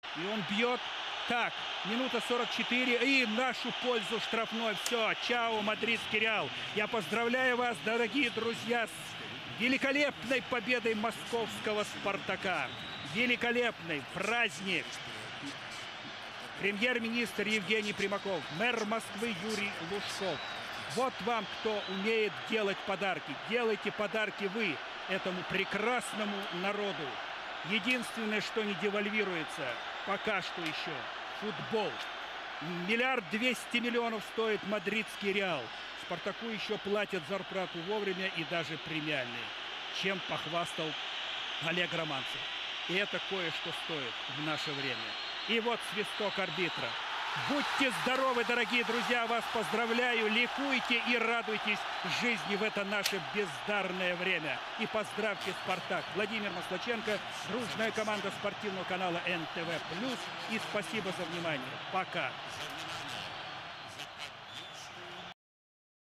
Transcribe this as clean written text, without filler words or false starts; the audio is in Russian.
И он бьет. Так, минута 44. И в нашу пользу штрафной. Все, чао, мадридский Реал. Я поздравляю вас, дорогие друзья, с великолепной победой московского «Спартака». Великолепный праздник. Премьер-министр Евгений Примаков, мэр Москвы Юрий Лужков. Вот вам, кто умеет делать подарки. Делайте подарки вы этому прекрасному народу. Единственное, что не девальвируется, пока что еще, футбол. 1 200 000 000 стоит мадридский Реал. «Спартаку» еще платят зарплату вовремя и даже премиальные, чем похвастал Олег Романцев. И это кое-что стоит в наше время. И вот свисток арбитра. Будьте здоровы, дорогие друзья, вас поздравляю, ликуйте и радуйтесь жизни в это наше бездарное время. И поздравьте «Спартак». Владимир Маслаченко, дружная команда спортивного канала НТВ+. И спасибо за внимание. Пока.